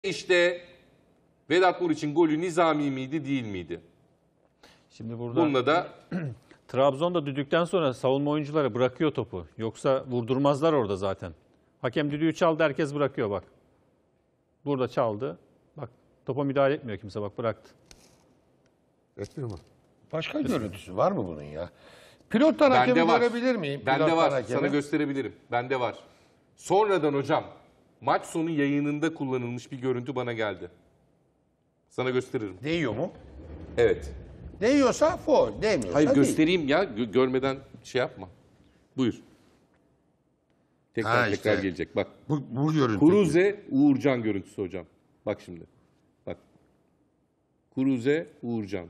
İşte Vedat Muriç'in golü nizami miydi, değil miydi? Şimdi burada Bununla da Trabzon'da düdükten sonra savunma oyuncuları bırakıyor topu. Yoksa vurdurmazlar orada zaten. Hakem düdüğü çaldı, herkes bırakıyor bak. Burada çaldı. Bak topa müdahale etmiyor kimse, bak bıraktı. Etmiyor mu? Başka görüntüsü var mı bunun ya? Pilottan bende hakemi var. görebilir miyim? Bende Pilottan var. hakemi. Sana gösterebilirim. Bende var. Sonradan hocam maç sonu yayınında kullanılmış bir görüntü bana geldi. Sana gösteririm. Değiyor mu? Evet. Değiyorsa faul, değmiyorsa Hayır değil. göstereyim ya. Görmeden şey yapma. Buyur. Tekrar işte. gelecek. Bak. Bu görüntü. Kuruze Uğurcan görüntüsü hocam. Bak şimdi. Bak. Kuruze Uğurcan.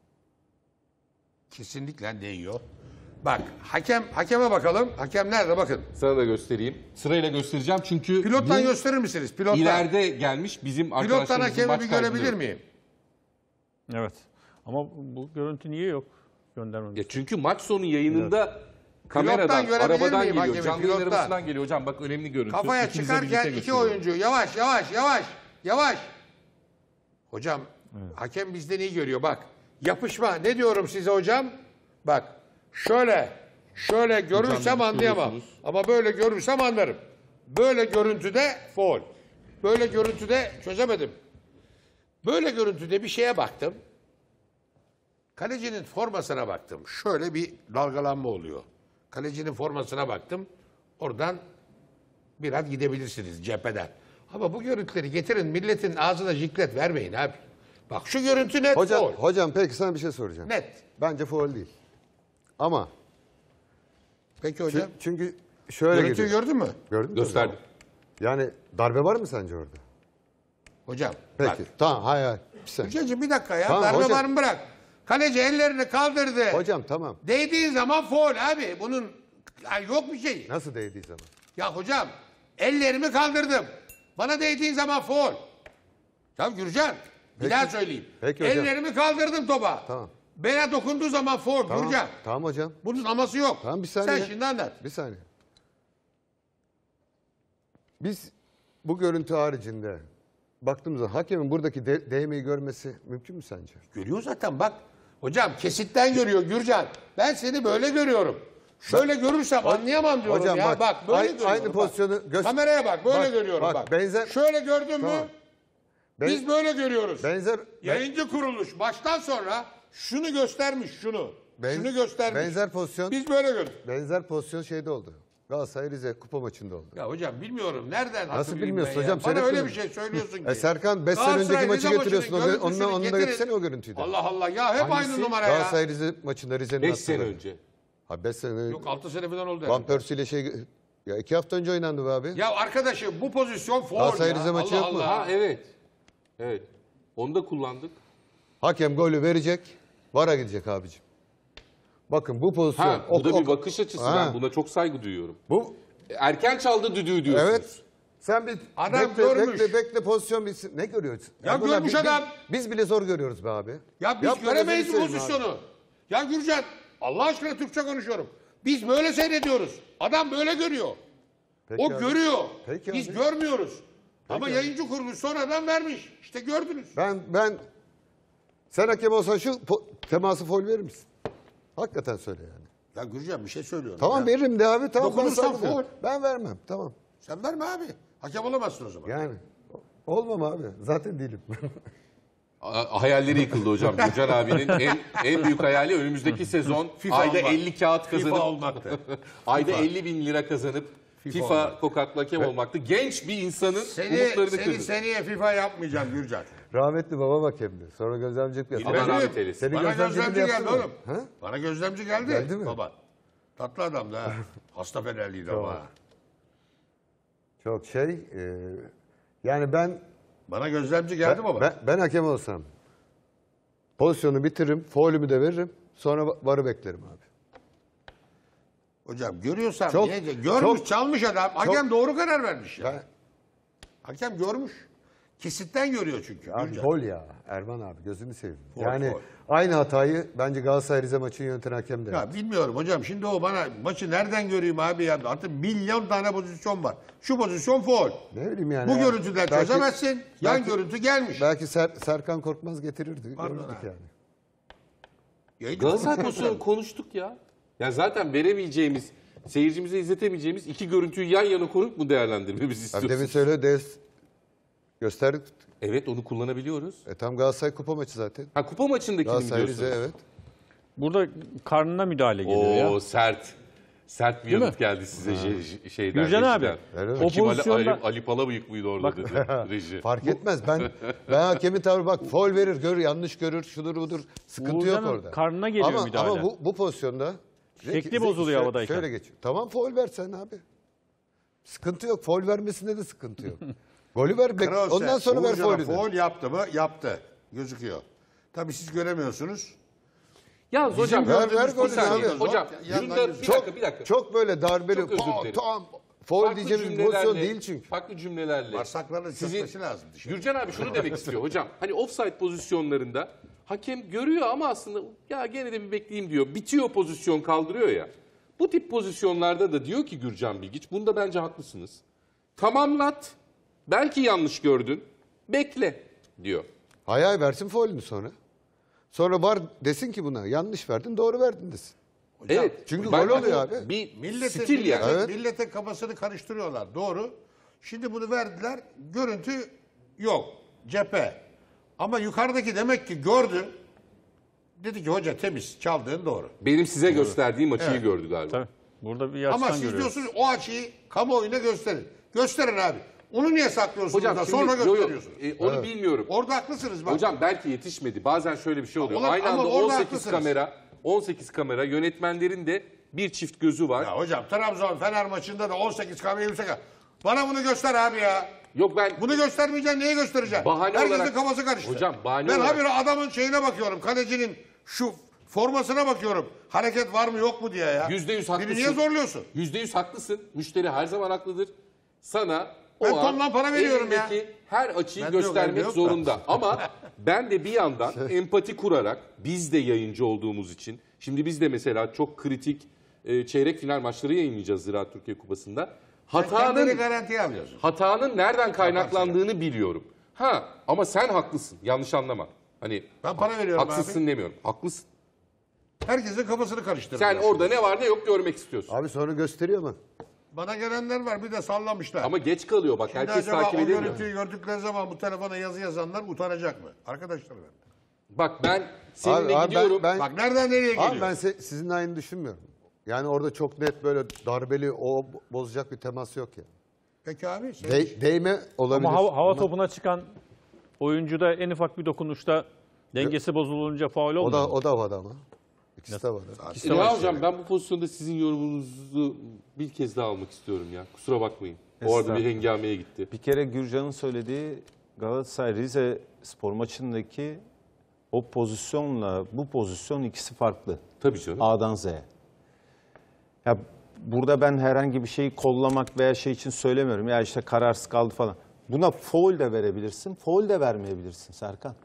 Kesinlikle değiyor. Bak hakeme bakalım. Hakem nerede bakın. Sana da göstereyim. Sırayla göstereceğim çünkü Pilottan bu gösterir misiniz? Pilottan. ileride gelmiş bizim Pilottan arkadaşlarımızın hakemi maç bir kaydını görebilir yok. miyim? Evet. Ama bu görüntü niye yok? Göndermemiş. Ya çünkü maç sonu yayınında kameradan, Pilottan görebilir arabadan miyim geliyor, hakemi? canlı yayın Pilottan. arabasından geliyor. Hocam bak önemli görüntü. Kafaya İkinize çıkarken birlikte iki gösteriyorum. oyuncu yavaş. Hocam hakem bizden iyi görüyor bak. Yapışma. Ne diyorum size hocam? Bak şöyle görürsem Hocam, anlayamam. görüyorsunuz. Ama böyle görürsem anlarım. Böyle görüntüde faul. Böyle görüntüde çözemedim. Böyle görüntüde bir şeye baktım. Kalecinin formasına baktım. Şöyle bir dalgalanma oluyor. Kalecinin formasına baktım. Oradan biraz gidebilirsiniz cepheden. Ama bu görüntüleri getirin, milletin ağzına jiklet vermeyin abi. Bak şu görüntü net faul. Hocam peki sana bir şey soracağım. Net. Bence faul değil. Ama Peki hocam. çünkü şöyle Görüntüyü geliyor. gördün mü? Gördün mü? Gösterdim. Yani darbe var mı sence orada? Hocam Peki. bak. Tamam hayır. Bir saniye. Hocacığım bir dakika ya. Tamam, Darbe hocam. var mı bırak. Kaleci ellerini kaldırdı. Hocam tamam. Değdiği zaman faul abi. Bunun yok bir şey. Nasıl değdiği zaman? Ya hocam ellerimi kaldırdım. Bana değdiği zaman faul. Ya Gürcan bir Peki. daha söyleyeyim. Peki hocam. Ellerimi kaldırdım topa. Tamam. Bana dokunduğu zaman faul Tamam. Gürcan. Tamam hocam. Bunun aması yok. Tamam bir saniye. Sen şimdi anlat. Bir saniye. Biz bu görüntü haricinde baktığımızda hakemin buradaki değmeyi görmesi mümkün mü sence? Görüyor zaten bak. Hocam kesitten görüyor Gürcan. Ben seni böyle görüyorum. Şöyle görürsem anlayamam diyorum hocam ya. Bak böyle aynı görüyorum. Bak. pozisyonu Kameraya bak böyle görüyorum bak. Bak benzer Şöyle gördün mü? Tamam. Biz böyle görüyoruz. benzer Yayıncı kuruluş baştan sonra şunu göstermiş şunu. Şunu göstermiş. benzer pozisyon Biz böyle gördük. benzer pozisyon şeyde oldu. Galatasaray Rize kupa maçında oldu. Ya hocam bilmiyorum nereden Nasıl hatırlayayım bilmiyorsun ben ya? hocam? Bana Seyretmedin öyle mi? bir şey söylüyorsun ki. Serkan 5 sene Galatasaray önceki maçı Rize getiriyorsun. maçının Onunla görüntüsünü getirsene o görüntüyü de. Allah Allah ya hep aynı numara ya. Galatasaray Rize maçında Rize'nin 5 attığı sene gol. önce. Ha 5 sene. Yok 6 sene falan oldu. Van herhalde. Persie ile ya 2 hafta önce oynandı be abi. Ya arkadaşım bu pozisyon faul Galatasaray ya. Rize maçı Allah yok mu? Allah. Ha evet. Evet. Onu da kullandık. Hakem golü verecek. VAR'a gidecek abicim. Bakın bu pozisyon. Ha, bu da bir bakış açısı. Ha. Ben buna çok saygı duyuyorum. Bu Erken çaldı düdüğü diyorsunuz. evet. Sen bir Adam görmüş. bekle pozisyon bitsin. Ne görüyorsun? Ya bunlar görmüş biz- adam. Biz bile zor görüyoruz be abi. Ya biz Yapma, göremeyiz bu gözünü seveyim abi. pozisyonu. Ya Gürcan Allah aşkına Türkçe konuşuyorum. Biz böyle seyrediyoruz. Adam böyle görüyor. Peki O abi. görüyor. Peki Biz abi. görmüyoruz. Ama abi. yayıncı kuruluş sonradan vermiş. İşte gördünüz. Ben sen hakem olsan şu teması faul verir misin? Hakikaten söyle yani. Ya Gürcan bir şey söylüyorum. Tamam ya. veririm de abi. Tamam ben Dokunursan saygı duyuyorum. faul. Ben vermem. Tamam. Sen verme abi. Hakem olamazsın o zaman. Yani olmam abi. Zaten değilim. Hayalleri yıkıldı hocam. Gürcan abinin en büyük hayali önümüzdeki sezon FIFA ayda olmak. 50 kağıt kazanıp FIFA olmaktı. ayda FIFA. 50 bin lira kazanıp FIFA olmak. kokaklı hakem olmaktı. Genç bir insanın umutlarını Seni kırdı. seneye FIFA yapmayacağım Gürcan. Rahmetli babam hakemdi. Sonra gözlemcilik yaptı. Allah Benim- rahmet eylesin. Seni Bana gözlemcilik gözlemci yaptı geldi mı? oğlum. Ha? Bana gözlemci geldi. Geldi mi? Baba. Tatlı adam da ha. Hasta fenerliydi ama. ha. Çok yani ben Bana gözlemci geldi baba. ben hakem olsam pozisyonu bitiririm, faulümü de veririm. Sonra VAR'ı beklerim abi. Hocam görüyorsan Çok- niye? Görmüş çok- çalmış adam. Hakem doğru karar vermiş ya. Ben, Hakem görmüş. Kesitten görüyor çünkü. Abi Gürcan. gol ya Erman abi gözünü seveyim. Gol, Yani gol. aynı hatayı bence Galatasaray Rize maçını yöneten hakem de yaptı. Ya bilmiyorum hocam. Şimdi o bana maçı nereden göreyim abi ya? Artık milyon tane pozisyon var. Şu pozisyon faul. Ne bileyim yani. Bu görüntüden Belki- çözemezsin. Yan belki- görüntü gelmiş. Belki Serkan Korkmaz getirirdi. Pardon Görürdük abi. yani. Yayıncı Galatasaray kurulu pozisyonu konuştuk ya. Ya zaten veremeyeceğimiz, seyircimize izletemeyeceğimiz iki görüntüyü yan yana koyup mu değerlendirmemizi Abi istiyorsunuz? demin söyle gösterdik. Evet, onu kullanabiliyoruz. Tam Galatasaray kupa maçı zaten. Ha, kupa maçındakini mi Galatasaray diyorsunuz? Rize evet. Burada karnına müdahale geliyor Oo, ya. sert bir Değil yanıt mi? geldi size şeyden. Gürcan abi, rejiden. Evet. Hakim o pozisyonda- Ali Palabıyık mıydı orada Bak- dedi reji. Fark etmez. Ben hakemin tavrı bak faul verir, yanlış görür, şudur budur. Sıkıntı yok Uğurcan'ın orada. karnına geliyor müdahale. Ama bu pozisyonda Şekli bozuluyor havadayken. Şöyle geç. Tamam faul versen abi. Sıkıntı yok. Faul vermesinde de sıkıntı yok. Golü ver. Krause, Ondan sonra ver Uğurcan'a faulü de. faul yaptı mı? Yaptı. Gözüküyor. Tabii siz göremiyorsunuz. Yalnız hocam, ver gördüğümüz golü bir saniye. abi. Hocam, Yandan şurada gözüküyor. bir dakika. Çok böyle darbeli. Çok özür dilerim. Tam faul diyeceğimiz bir pozisyon değil çünkü. Farklı cümlelerle. Bağırsaklarını çökmesi lazım dışarı. Gürcan abi şunu demek istiyor hocam. Hani offside pozisyonlarında hakem görüyor ama aslında ya gene de bir bekleyeyim diyor. Bitiyor pozisyon, kaldırıyor ya. Bu tip pozisyonlarda da diyor ki Gürcan Bilgiç, bunda bence haklısınız. Tamamlat. Belki yanlış gördün. Bekle diyor. Hay versin faulünü sonra. Sonra var desin ki buna yanlış verdin doğru verdin desin. Evet. çünkü Ben- gol oluyor abi. Bir Millete, stil yani. Evet. millete kafasını karıştırıyorlar. Doğru. Şimdi bunu verdiler. Görüntü yok. Cephe. Ama yukarıdaki demek ki gördü. Dedi ki hoca temiz. Çaldığın doğru. Benim size gösterdiğim açıyı Evet. gördü galiba. Tabii. Burada bir Ama açıdan siz görüyoruz. diyorsunuz o açıyı kamuoyuna gösterin. Gösterin abi. Onu niye saklıyorsunuz Hocam da şimdi sonra yo, yo, gösteriyorsunuz? onu bilmiyorum. Orada haklısınız bak. Hocam belki yetişmedi. Bazen şöyle bir şey oluyor. Ama Aynı anda orada 18 haklısınız. kamera, 18 kamera, yönetmenlerin de bir çift gözü var. Ya hocam Trabzon Fener maçında da 18 kamera 28 kamera. Bana bunu göster abi ya. Yok ben Bunu göstermeyeceksin, neye göstereceksin? Bahane Herkesin olarak- kafası karıştı. Hocam, bahane ben olarak- habire adamın şeyine bakıyorum, kalecinin şu formasına bakıyorum. Hareket var mı yok mu diye ya. %100 haklısın. Beni niye zorluyorsun? %100 haklısın. Müşteri her zaman haklıdır. Sana o Ben an tonla para veriyorum ya. elindeki her açıyı Bende yok, göstermek bende yok da. zorunda. Ama ben de bir yandan empati kurarak, biz de yayıncı olduğumuz için, şimdi biz de mesela çok kritik çeyrek final maçları yayınlayacağız Ziraat Türkiye Kupası'nda. Kendini garantiye alıyorsun. Hatanın nereden kaynaklandığını biliyorum. Ha ama sen haklısın. Yanlış anlama. Hani Ben para veriyorum haksızsın abi. demiyorum. Haklısın. Herkesin kafasını karıştırıyor. Sen orada ne var ne yok görmek istiyorsun. Abi sonra gösteriyor mu? Bana gelenler var, bir de sallamışlar. Ama geç kalıyor bak. Şimdi Herkes acaba takip o edemiyor. görüntüyü gördükleri zaman bu telefona yazı yazanlar utanacak mı? Arkadaşlar ben. Bak ben seninle Abi gidiyorum. ben Bak nereden nereye geliyor? Abi ben sizin aynı düşünmüyorum. Yani orada çok net böyle darbeli o bozacak bir temas yok ya. Peki abi. Değme olabilir. Ama hava topuna çıkan oyuncuda en ufak bir dokunuşta dengesi bozulunca faul olmuyor. o da havada ama. İkisi de havada. Ya hocam ben bu pozisyonda sizin yorumunuzu bir kez daha almak istiyorum ya. Kusura bakmayın. O arada bir hengameye gitti. Bir kere Gürcan'ın söylediği Galatasaray Rize spor maçındaki o pozisyonla bu pozisyon ikisi farklı. Tabii canım. A'dan Z'ye. Ya burada ben herhangi bir şeyi kollamak veya şey için söylemiyorum. Ya işte kararsız kaldı falan. Buna faul de verebilirsin, faul de vermeyebilirsin Serkan.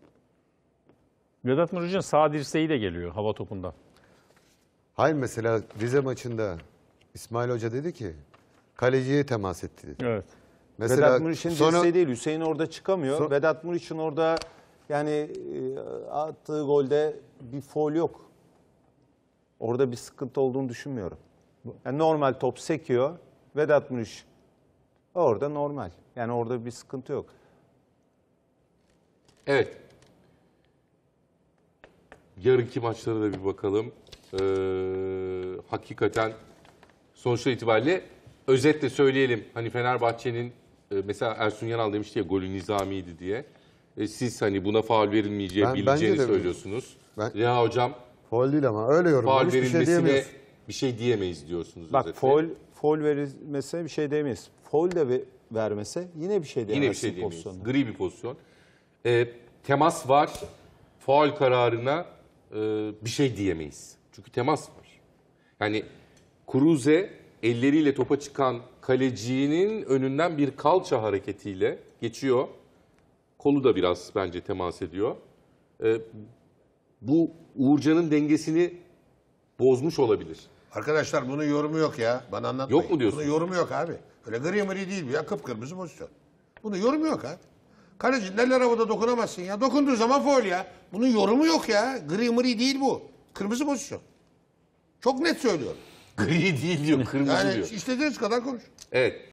Vedat Muriç'in sağ dirseği de geliyor hava topunda. Hayır mesela Rize maçında İsmail Hoca dedi ki kaleciye temas etti dedi. Evet. Mesela Vedat Muriç'in sonra dirseği değil, Hüseyin orada çıkamıyor. Vedat Muriç'in orada yani attığı golde bir faul yok. Orada bir sıkıntı olduğunu düşünmüyorum. Yani normal top sekiyor. Vedat Muriç orada normal. Yani orada bir sıkıntı yok. Evet. Yarınki maçlara da bir bakalım. Hakikaten sonuçta itibariyle özetle söyleyelim. Hani Fenerbahçe'nin mesela Ersun Yanal demişti ya golü nizamiydi diye. Siz hani buna faul verilmeyeceği Bence bileceğini de söylüyorsunuz. Ben- Reha hocam faul değil ama öyle yorum. faul Hiçbir şey verilmesine diyemiyorsun. bir şey diyemeyiz diyorsunuz Bak özetle. faul verilmese bir şey demeyiz. Faul de vermese yine bir şey diyemezsin Yine bir şey diyemeyiz. pozisyonda. Gri bir pozisyon. Temas var. Faul kararına bir şey diyemeyiz. Çünkü temas var. Yani Kruse elleriyle topa çıkan kalecinin önünden bir kalça hareketiyle geçiyor. Kolu da biraz bence temas ediyor. Bu Uğurcan'ın dengesini bozmuş olabilir. Arkadaşlar bunun yorumu yok ya. Bana anlatmayın. Yok mu diyorsun? Bunun yorumu yok abi. Öyle gri mri değil bu ya. Kıpkırmızı pozisyon. Bunun yorumu yok abi. Kaleci neler havada dokunamazsın ya. Dokunduğu zaman faul ya. Bunun yorumu yok ya. Gri mri değil bu. Kırmızı pozisyon. Çok net söylüyorum. Gri değil diyor, kırmızı Yani diyor. istediğiniz kadar konuş. Evet.